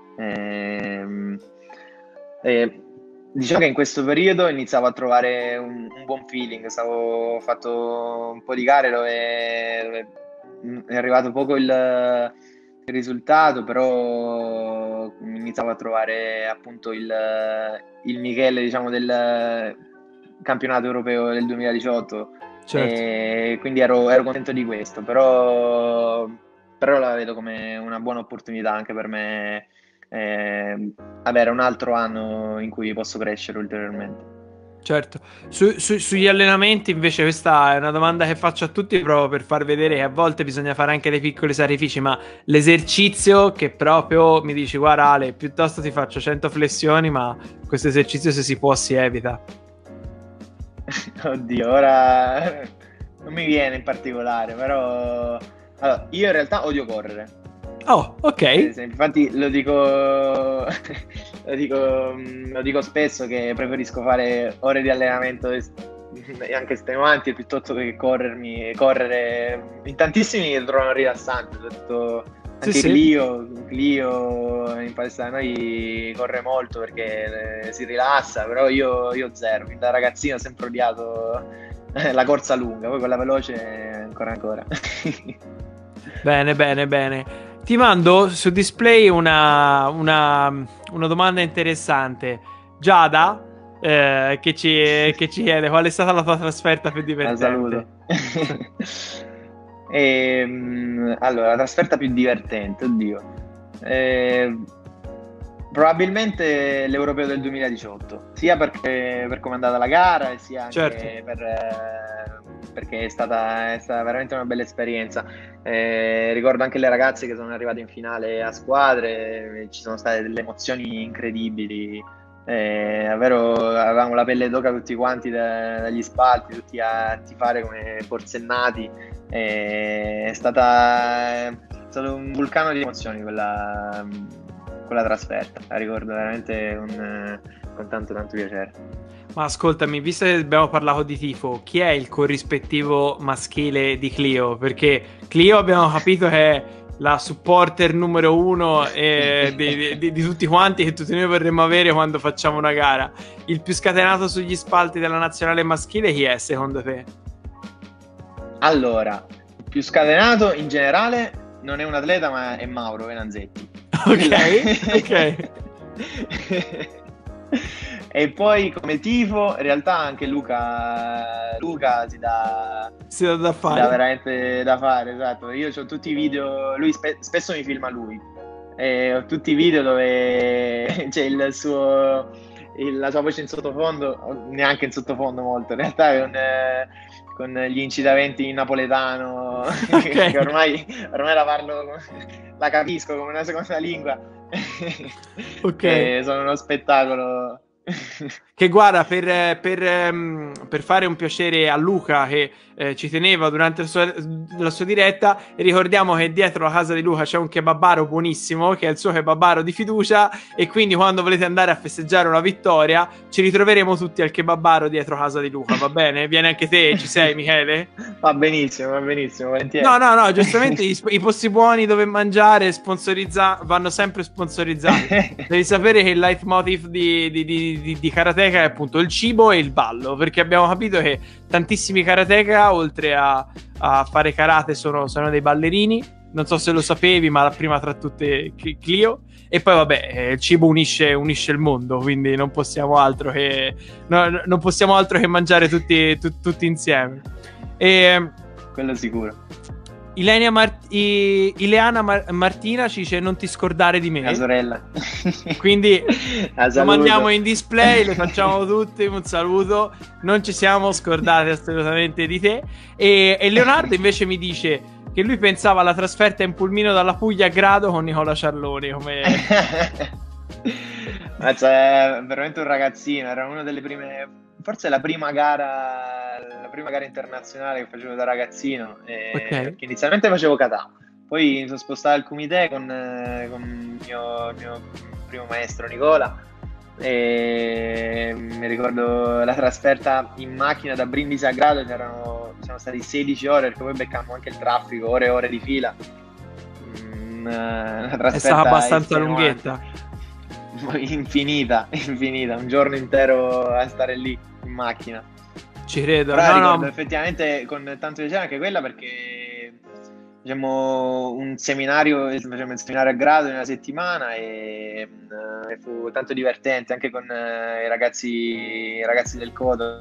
Eh, eh, diciamo che in questo periodo iniziavo a trovare un, un buon feeling. Stavo fatto un po' di gare dove, dove è arrivato poco il, il risultato, però iniziavo a trovare appunto il, il Michele, diciamo, del campionato europeo del duemiladiciotto, certo. E quindi ero, ero contento di questo, però, però la vedo come una buona opportunità anche per me eh, avere un altro anno in cui posso crescere ulteriormente. Certo, su, su, sugli allenamenti invece questa è una domanda che faccio a tutti proprio per far vedere che a volte bisogna fare anche dei piccoli sacrifici, ma l'esercizio che proprio mi dici guarda Ale, piuttosto ti faccio cento flessioni, ma questo esercizio se si può si evita. Oddio, ora non mi viene in particolare, però allora, io in realtà odio correre. Oh, ok. Eh, infatti lo dico, lo dico, lo dico spesso che preferisco fare ore di allenamento anche estenuanti piuttosto che corrermi, correre. In tantissimi lo trovano rilassante, detto, anche sì, Clio, sì. Clio in palestra da noi corre molto perché si rilassa, però io, io zero, fin da ragazzino ho sempre odiato la corsa lunga, poi quella veloce ancora ancora. Bene, bene, bene. Ti mando su display una, una, una domanda interessante. Giada, eh, che, ci, che ci chiede qual è stata la tua trasferta più divertente. La saluto. E, allora, la trasferta più divertente, oddio. Eh, probabilmente l'Europeo del duemiladiciotto, sia perché, per come è andata la gara, e sia anche certo. per, eh, perché è stata, è stata veramente una bella esperienza. Eh, ricordo anche le ragazze che sono arrivate in finale a squadre, ci sono state delle emozioni incredibili. Eh, davvero avevamo la pelle d'oca tutti quanti da, dagli spalti, tutti a tifare come forsennati. Eh, è stata è stato un vulcano di emozioni quella, quella trasferta, la ricordo veramente con, con tanto tanto piacere. Ma ascoltami, visto che abbiamo parlato di tifo, chi è il corrispettivo maschile di Clio? Perché Clio abbiamo capito che è la supporter numero uno eh, di, di, di tutti quanti, che tutti noi vorremmo avere quando facciamo una gara. Il più scatenato sugli spalti della nazionale maschile chi è secondo te? Allora, il più scatenato in generale non è un atleta, ma è Mauro Venanzetti. Ok, ok. E poi come tifo, in realtà anche Luca Luca si dà, si dà da fare. Si dà veramente da fare, esatto. Io ho tutti i video, lui spe- spesso mi filma lui. E ho tutti i video dove c'è il suo il, la sua voce in sottofondo, neanche in sottofondo molto, in realtà con, eh, con gli incitamenti in napoletano, okay. che ormai, ormai la parlo, la capisco come una seconda lingua. Ok. E sono uno spettacolo. Che guarda, per, per, um, per fare un piacere a Luca che eh, ci teneva durante la sua, la sua diretta, ricordiamo che dietro la casa di Luca c'è un kebabaro buonissimo che è il suo kebabaro di fiducia, e quindi quando volete andare a festeggiare una vittoria ci ritroveremo tutti al kebabaro dietro casa di Luca, va bene? Vieni anche te, ci sei Michele? Va benissimo, va benissimo, volentieri. No, no, no, giustamente i, i posti buoni dove mangiare sponsorizza- vanno sempre sponsorizzati. Devi sapere che il leitmotiv di, di, di, di, di Karateka è appunto il cibo e il ballo, perché abbiamo capito che tantissimi karateka oltre a, a fare karate sono, sono dei ballerini. Non so se lo sapevi, ma la prima tra tutte Clio. E poi vabbè, eh, il cibo unisce, unisce il mondo, quindi non possiamo altro che no, non possiamo altro che mangiare tutti, tu, tutti insieme. E quello sicuro. Ilenia Mar- I- Ileana Mar- Martina ci dice non ti scordare di me, la sorella. Quindi lo mandiamo in display, le facciamo tutti un saluto, non ci siamo scordati assolutamente di te. E, e Leonardo invece mi dice che lui pensava alla trasferta in pulmino dalla Puglia a Grado con Nicola Ciarloni come... Ma cioè, veramente un ragazzino, era una delle prime, forse la prima gara, la prima gara internazionale che facevo da ragazzino, e okay. Perché inizialmente facevo kata, poi mi sono spostato al kumite con, con il, mio, il mio primo maestro Nicola, e mi ricordo la trasferta in macchina da Brindisi a Grado, erano, sono stati sedici ore, perché poi beccammo anche il traffico, ore e ore di fila. Una trasferta è stata abbastanza lunghetta. Infinita, infinita, un giorno intero a stare lì in macchina. Ci credo. Però no, ricordo no. effettivamente con tanto piacere anche quella, perché facciamo un seminario, facciamo un seminario a Grado in una settimana e, e fu tanto divertente anche con uh, i ragazzi i ragazzi del Kodo,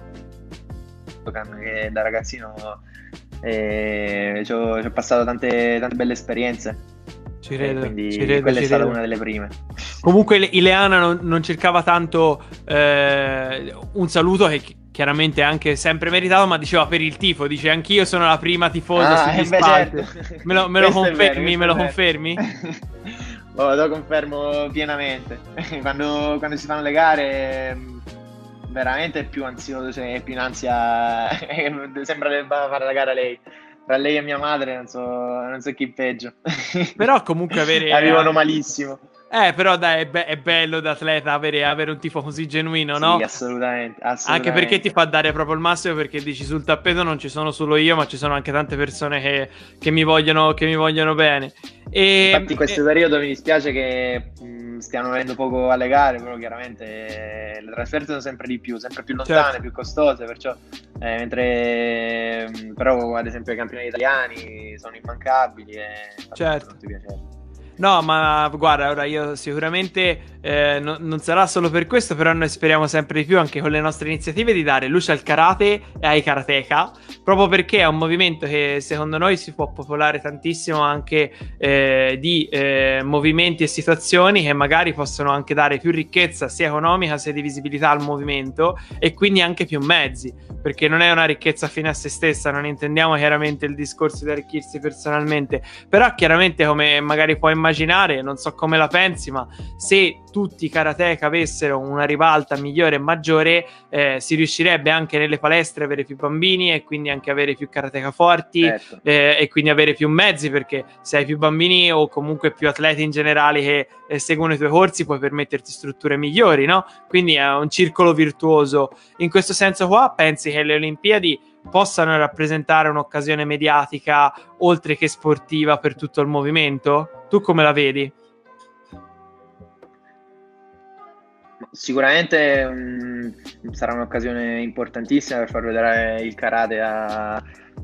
che da ragazzino eh, ci ho, ci ho passato tante, tante belle esperienze. Ci credo, quindi ci credo, quella ci è stata credo. una delle prime. Comunque Ileana non, non cercava tanto eh, un saluto che chiaramente è anche sempre meritato, ma diceva per il tifo, dice anch'io sono la prima tifosa ah, sugli beh, spalti. certo. Me lo, me lo confermi? Vero, me lo confermi? Oh, lo confermo pienamente. quando, quando si fanno le gare veramente è più ansioso, cioè è più in ansia. Sembra che va a fare la gara lei. Tra lei e mia madre non so, non so chi peggio. Però comunque avere... Arrivano malissimo. Eh, però dai, è, be- è bello da atleta avere, avere un tifo così genuino, sì, no? assolutamente, assolutamente. Anche perché ti fa dare proprio il massimo, perché dici sul tappeto non ci sono solo io, ma ci sono anche tante persone che, che, mi, vogliono, che mi vogliono bene. E, Infatti in questo e... periodo mi dispiace che mh, stiano venendo poco alle gare, però chiaramente le trasferte sono sempre di più, sempre più lontane, certo. più costose, perciò eh, mentre mh, però ad esempio i campionati italiani sono immancabili e fa certo. molto piacere. No, ma guarda, ora io sicuramente eh, no, non sarà solo per questo, però noi speriamo sempre di più anche con le nostre iniziative di dare luce al karate e ai karateka, proprio perché è un movimento che secondo noi si può popolare tantissimo anche eh, di eh, movimenti e situazioni che magari possono anche dare più ricchezza sia economica sia di visibilità al movimento, e quindi anche più mezzi, perché non è una ricchezza fine a se stessa, non intendiamo chiaramente il discorso di arricchirsi personalmente, però chiaramente come magari puoi immaginare, non so come la pensi, ma se tutti i karateka avessero una ribalta migliore e maggiore, eh, si riuscirebbe anche nelle palestre a avere più bambini e quindi anche avere più karateka forti, certo. eh, e quindi avere più mezzi, perché se hai più bambini o comunque più atleti in generale che eh, seguono i tuoi corsi, puoi permetterti strutture migliori, no? Quindi è un circolo virtuoso. In questo senso qua, pensi che le Olimpiadi possano rappresentare un'occasione mediatica oltre che sportiva per tutto il movimento? Tu come la vedi? Sicuramente mh, sarà un'occasione importantissima per far vedere il karate a,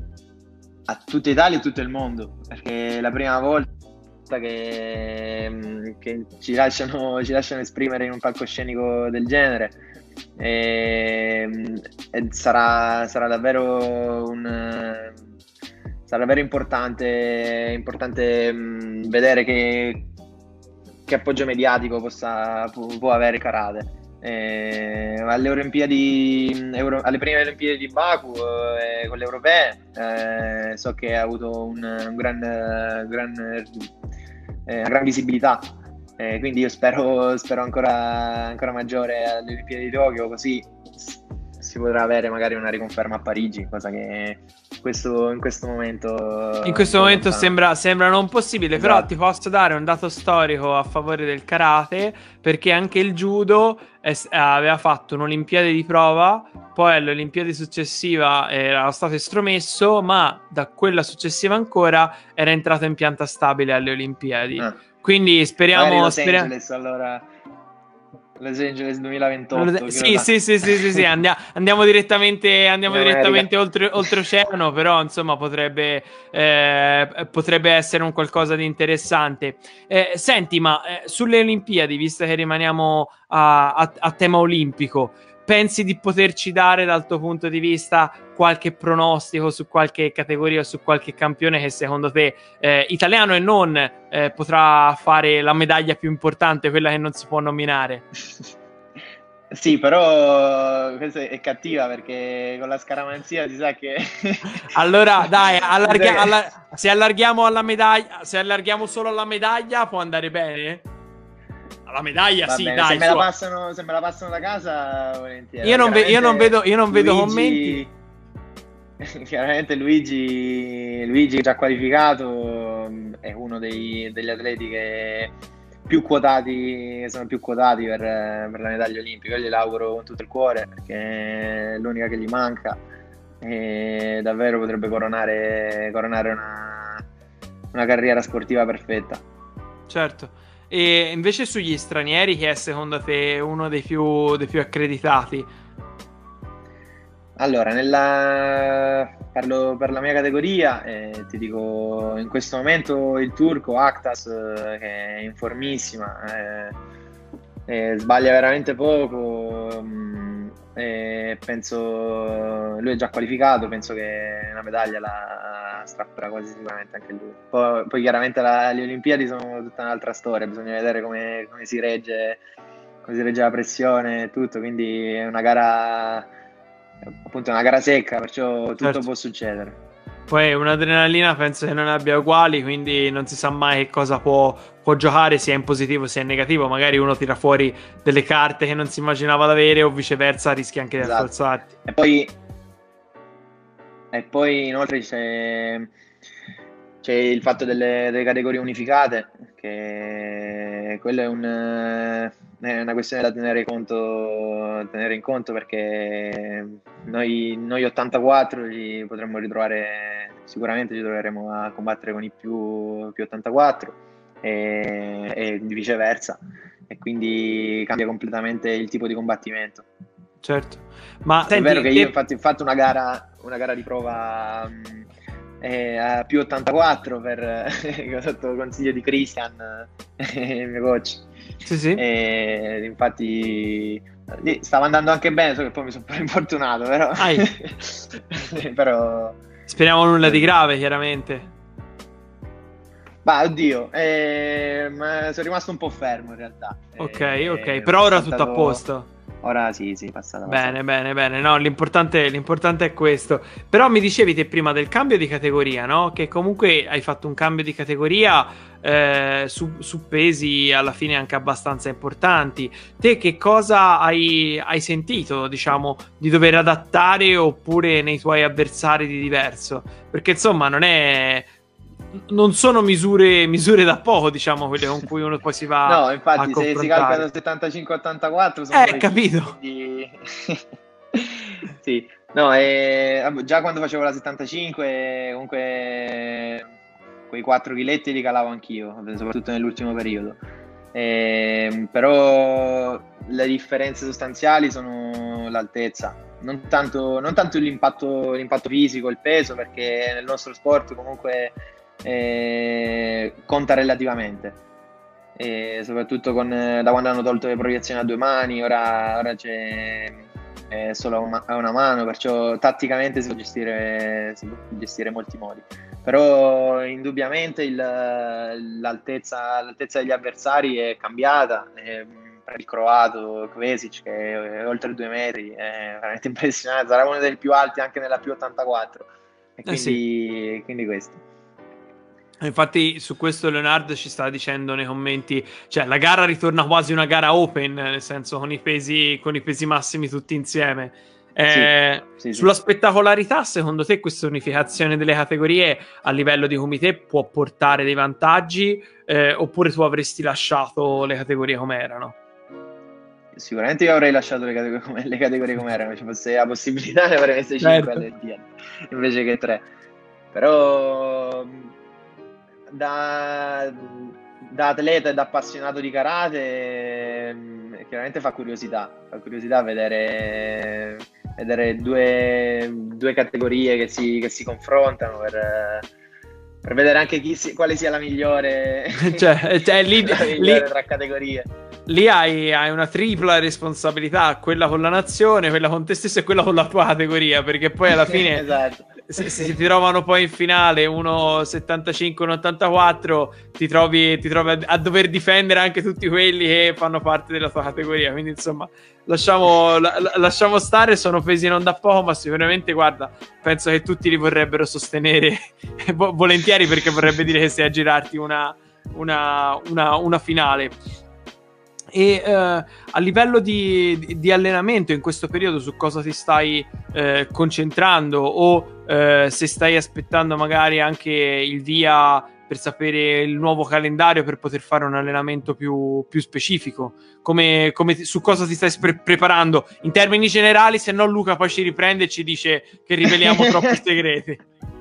a tutta Italia e tutto il mondo, perché è la prima volta che, mh, che ci lasciano, ci lasciano esprimere in un palcoscenico del genere. E, e sarà, sarà davvero un sarà davvero importante, importante mh, vedere che, che appoggio mediatico possa, può, può avere karate. E, alle Olimpiadi Euro, alle prime Olimpiadi di Baku e eh, con le europee eh, so che ha avuto un, un gran, gran, eh, una gran visibilità. Eh, quindi io spero, spero ancora, ancora maggiore alle Olimpiadi di Tokyo, così si potrà avere magari una riconferma a Parigi, cosa che questo, in questo momento in questo momento sembra, sembra non possibile. Esatto. Però ti posso dare un dato storico a favore del karate, perché anche il judo è, aveva fatto un'Olimpiade di prova, poi alle Olimpiadi successiva era stato estromesso, ma da quella successiva ancora era entrato in pianta stabile alle Olimpiadi. Ah. Quindi speriamo... Los speriamo... Angeles, allora... Los Angeles duemilaventotto. Sì, sì, sì, sì, sì, sì. Andiamo, andiamo direttamente, andiamo direttamente oltre, oltreoceano, però insomma potrebbe, eh, potrebbe essere un qualcosa di interessante. Eh, senti, ma eh, sulle Olimpiadi, visto che rimaniamo a, a, a tema olimpico, pensi di poterci dare dal tuo punto di vista qualche pronostico su qualche categoria o su qualche campione che secondo te eh, italiano e non eh, potrà fare la medaglia più importante, quella che non si può nominare? Sì, però questa è cattiva, perché con la scaramanzia si sa che... Allora dai, allarghi- alla- se allarghiamo alla medaglia, se allarghiamo solo alla medaglia può andare bene? La medaglia, va sì, bene. dai. Se me, la passano, se me la passano da casa, volentieri. Io non, ve- io non vedo, io non Luigi, vedo commenti. Chiaramente Luigi, Luigi già qualificato, è uno dei, degli atleti che più quotati, sono più quotati per, per la medaglia olimpica. Io gliela auguro con tutto il cuore, perché è l'unica che gli manca e davvero potrebbe coronare, coronare una, una carriera sportiva perfetta. Certo. E invece sugli stranieri, chi è secondo te uno dei più, dei più accreditati? Allora, nella... parlo per la mia categoria, eh, ti dico in questo momento il turco Aktas, eh, che è in formissima, eh, eh, sbaglia veramente poco, mh, eh, penso lui è già qualificato, penso che una medaglia la strapperà quasi sicuramente anche lui. Poi, poi chiaramente la, le Olimpiadi sono tutta un'altra storia, bisogna vedere come, come si regge, come si regge la pressione e tutto, quindi è una gara, appunto una gara secca, perciò tutto certo. Può succedere. Poi un'adrenalina penso che non abbia uguali, quindi non si sa mai che cosa può, può giocare, sia in positivo sia in negativo. Magari uno tira fuori delle carte che non si immaginava di avere, o viceversa rischi anche di esatto. affalsarti. E poi, e poi inoltre c'è, c'è il fatto delle, delle categorie unificate, che quello è, un, è una questione da tenere, conto, tenere in conto, perché noi, noi ottantaquattro ci potremmo ritrovare, sicuramente ci troveremo a combattere con i più, più ottantaquattro e, e viceversa, e quindi cambia completamente il tipo di combattimento. Certo, ma è senti, vero che io che... infatti ho fatto una gara, una gara di prova mh, eh, a più ottantaquattro per sotto consiglio di Christian, il mio coach. Sì, sì. E infatti stava andando anche bene, so che poi mi sono un po' infortunato, però... però speriamo nulla di grave, chiaramente. Ma oddio, eh, ma sono rimasto un po' fermo in realtà. Ok, eh, ok, però ora tutto a posto. ora sì, sì, passata, passata. Bene, bene, bene. No, l'importante, l'importante è questo. Però mi dicevi te prima del cambio di categoria, no? Che comunque hai fatto un cambio di categoria eh, su, su pesi alla fine anche abbastanza importanti. Te che cosa hai, hai sentito, diciamo, di dover adattare oppure nei tuoi avversari di diverso? Perché insomma non è... non sono misure, misure da poco, diciamo, quelle con cui uno poi si va no, infatti, a se si calca da settantacinque a ottantaquattro sono eh, capito. quindi... sì, no, e, già quando facevo la settantacinque, comunque quei quattro chiletti li calavo anch'io, soprattutto nell'ultimo periodo. E, però le differenze sostanziali sono l'altezza, non tanto, non tanto l'impatto, l'impatto fisico, il peso, perché nel nostro sport comunque eh, conta relativamente. E soprattutto con, da quando hanno tolto le proiezioni a due mani, ora, ora c'è è solo a una, a una mano, perciò tatticamente si può gestire, si può gestire in molti modi. Però indubbiamente il, l'altezza, l'altezza degli avversari è cambiata. E per il croato Kvesic, che è oltre due metri, è veramente impressionante, sarà uno dei più alti anche nella più ottantaquattro, e quindi, eh sì. quindi questo. Infatti su questo Leonardo ci sta dicendo nei commenti, cioè la gara ritorna quasi una gara open, nel senso con i pesi, con i pesi massimi tutti insieme. Eh, sì, sì, sulla sì. spettacolarità, secondo te questa unificazione delle categorie a livello di comité può portare dei vantaggi eh, oppure tu avresti lasciato le categorie come erano? Sicuramente io avrei lasciato le categorie come, le categorie come erano, se fosse la possibilità ne avrei messe cinque Certo. alle Olimpiadi invece che tre. Però da, da atleta e da appassionato di karate chiaramente fa curiosità, fa curiosità vedere, vedere due, due categorie che si, che si confrontano per, per vedere anche chi si, quale sia la migliore, cioè, cioè, lì, la migliore lì... tra categorie. Lì hai, hai una tripla responsabilità, quella con la nazione, quella con te stesso e quella con la tua categoria, perché poi alla fine esatto. se, se si trovano poi in finale uno settantacinque, uno ottantaquattro, ti trovi, ti trovi a, a dover difendere anche tutti quelli che fanno parte della tua categoria, quindi insomma lasciamo, la, lasciamo stare, sono pesi non da poco, ma sicuramente guarda, penso che tutti li vorrebbero sostenere volentieri, perché vorrebbe dire che stai a girarti una, una, una, una finale. E eh, a livello di, di allenamento in questo periodo su cosa ti stai eh, concentrando o eh, se stai aspettando magari anche il via per sapere il nuovo calendario per poter fare un allenamento più, più specifico, come, come ti, su cosa ti stai pre- preparando in termini generali, se no Luca poi ci riprende e ci dice che riveliamo troppi segreti.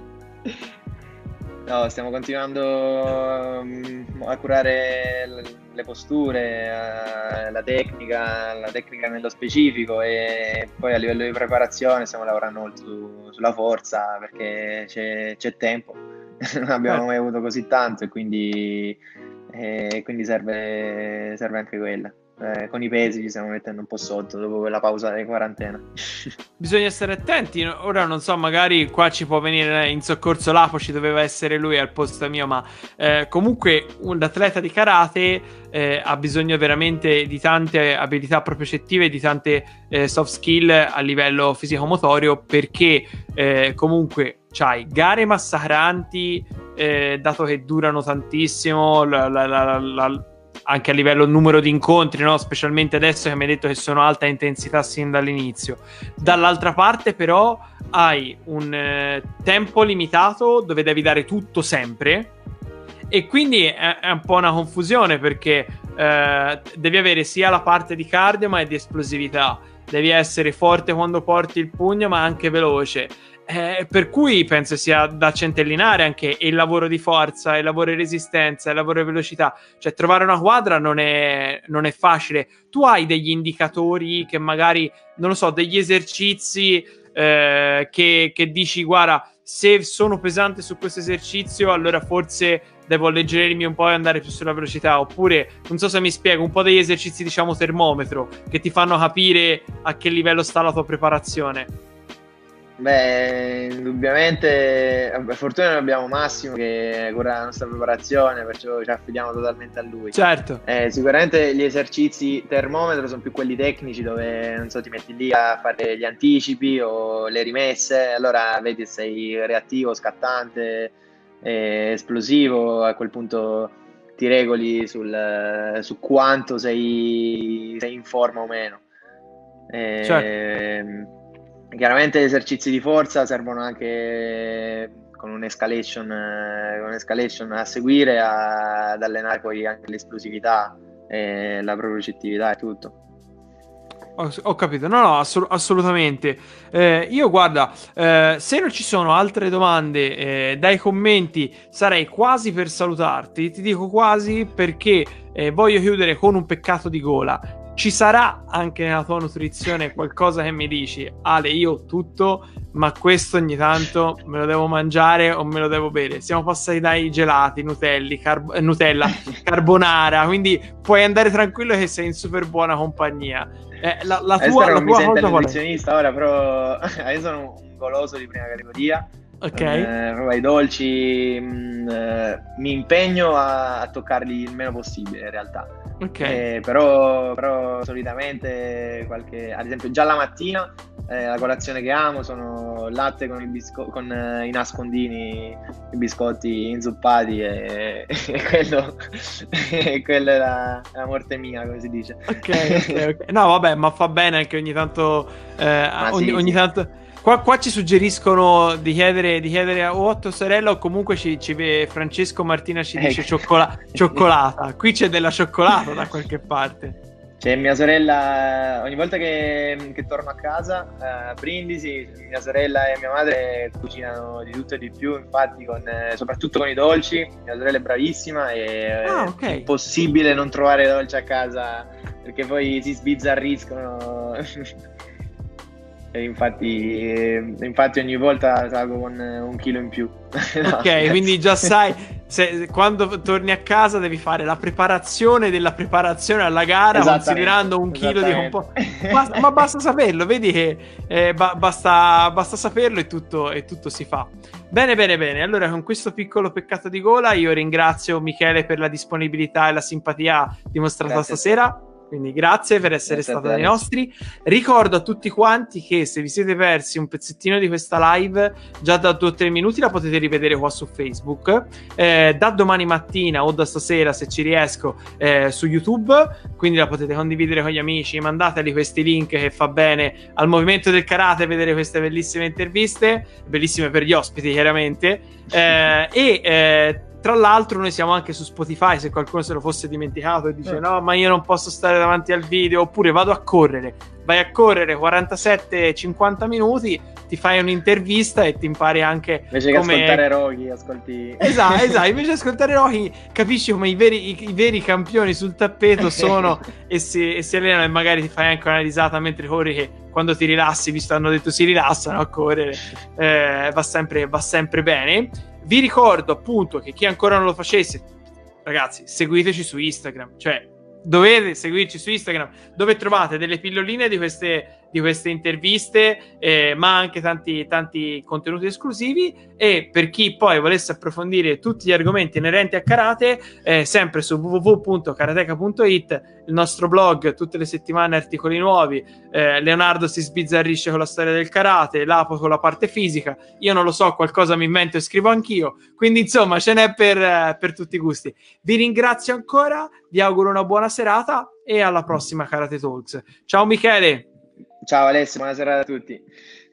No, stiamo continuando um, a curare le posture, uh, la tecnica, la tecnica nello specifico, e poi a livello di preparazione stiamo lavorando molto su, sulla forza, perché c'è, c'è tempo, non abbiamo mai avuto così tanto, e quindi, e quindi serve, serve anche quella. Eh, con i pesi ci stiamo mettendo un po' sotto dopo quella pausa di quarantena. Bisogna stare attenti. Ora non so, magari qua ci può venire in soccorso Lapo, ci doveva essere lui al posto mio, ma eh, comunque un atleta di karate eh, ha bisogno veramente di tante abilità propriocettive e di tante eh, soft skill a livello fisico-motorio, perché eh, comunque c'hai gare massacranti, eh, dato che durano tantissimo, la, la, la, la anche a livello numero di incontri, no? Specialmente adesso che mi hai detto che sono alta intensità sin dall'inizio. Dall'altra parte però hai un eh, tempo limitato dove devi dare tutto sempre, e quindi è, è un po' una confusione, perché eh, devi avere sia la parte di cardio ma e di esplosività, devi essere forte quando porti il pugno ma anche veloce. Eh, per cui penso sia da centellinare anche il lavoro di forza, il lavoro di resistenza, il lavoro di velocità. Cioè trovare una quadra non è, non è facile. Tu hai degli indicatori che magari, non lo so, degli esercizi eh, che, che dici guarda, se sono pesante su questo esercizio allora forse devo alleggerirmi un po' e andare più sulla velocità, oppure non so se mi spiego, un po' degli esercizi diciamo termometro che ti fanno capire a che livello sta la tua preparazione. Beh, indubbiamente, per fortuna noi abbiamo Massimo che cura la nostra preparazione, perciò ci affidiamo totalmente a lui. Certo. Eh, sicuramente gli esercizi termometro sono più quelli tecnici, dove non so, ti metti lì a fare gli anticipi o le rimesse, allora vedi se sei reattivo, scattante, eh, esplosivo, a quel punto ti regoli sul, su quanto sei, sei in forma o meno. Eh, Certo. Chiaramente gli esercizi di forza servono anche con un'escalation, eh, un'escalation a seguire, a, ad allenare poi anche l'esplosività, e la propriocettività e tutto. Ho, ho capito, no, no, assol- assolutamente. Eh, io guarda, eh, se non ci sono altre domande eh, dai commenti, sarei quasi per salutarti. Ti dico quasi perché eh, voglio chiudere con un peccato di gola. Ci sarà anche nella tua nutrizione qualcosa che mi dici, Ale, io ho tutto, ma questo ogni tanto me lo devo mangiare o me lo devo bere. Siamo passati dai gelati, Nutelli, carb- eh, Nutella, carbonara, quindi puoi andare tranquillo che sei in super buona compagnia. Eh, la, la tua, la non tua mi sente il cosa qual è? nutrizionista ora, però io sono un goloso di prima categoria. Ok. Eh, proprio ai dolci, mh, eh, mi impegno a, a toccarli il meno possibile in realtà. Ok. Eh, però, però solitamente qualche, ad esempio già la mattina eh, la colazione che amo sono latte con, i, bisco- con eh, i nascondini, i biscotti inzuppati e, e quello, e quello è la, la morte mia, come si dice. Ok, ok, ok. No, vabbè, ma fa bene anche ogni tanto. Eh, ogni, sì, ogni sì. tanto. Qua, qua ci suggeriscono di chiedere, di chiedere a o a tua sorella o comunque ci, ci Francesco Martina ci dice Ecco. cioccola- cioccolata. Qui c'è della cioccolata da qualche parte. C'è mia sorella, ogni volta che, che torno a casa a Brindisi, mia sorella e mia madre cucinano di tutto e di più, infatti con, eh, soprattutto con i dolci. Mia sorella è bravissima e Ah, è ok. impossibile non trovare dolci a casa, perché poi si sbizzarriscono. E infatti, eh, infatti ogni volta salgo con un chilo in più. No, Ok, scherzo. quindi già sai, se, quando torni a casa devi fare la preparazione della preparazione alla gara, Esattamente, considerando un chilo di composto. esattamente. Basta- ma basta saperlo, vedi che eh, ba- basta, basta saperlo e tutto, e tutto si fa. Bene, bene, bene. Allora, con questo piccolo peccato di gola, io ringrazio Michele per la disponibilità e la simpatia dimostrata Grazie a te. stasera. Quindi grazie per essere Grazie a stato te, dai Alessio. nostri. Ricordo a tutti quanti che se vi siete persi un pezzettino di questa live, già da due o tre minuti la potete rivedere qua su Facebook. Eh, da domani mattina o da stasera, se ci riesco, eh, su YouTube. Quindi la potete condividere con gli amici. Mandateli questi link che fa bene al movimento del karate vedere queste bellissime interviste. Bellissime per gli ospiti, chiaramente. Eh, e... Eh, Tra l'altro noi siamo anche su Spotify, se qualcuno se lo fosse dimenticato e dice Eh. no, ma io non posso stare davanti al video, oppure vado a correre, vai a correre quarantasette cinquanta minuti, ti fai un'intervista e ti impari anche Invece come... che ascoltare Rocky, ascolti... Esatto, esatto, invece di ascoltare Rocky capisci come i veri, i, i veri campioni sul tappeto sono e si, e si allenano, e magari ti fai anche una risata mentre corri, che quando ti rilassi, visto hanno detto si rilassano a correre, eh, va sempre, va sempre bene. Vi ricordo appunto che chi ancora non lo facesse, ragazzi, seguiteci su Instagram, cioè dovete seguirci su Instagram, dove trovate delle pilloline di queste, di queste interviste, eh, ma anche tanti, tanti contenuti esclusivi. E per chi poi volesse approfondire tutti gli argomenti inerenti a karate, eh, sempre su w w w punto karateka punto it, il nostro blog, tutte le settimane articoli nuovi. eh, Leonardo si sbizzarrisce con la storia del karate, Lapo con la parte fisica, io non lo so, qualcosa mi invento e scrivo anch'io, quindi insomma ce n'è per, eh, per tutti i gusti. Vi ringrazio ancora, vi auguro una buona serata e alla prossima Karate Talks. Ciao Michele. Ciao Alessio, buona serata a tutti.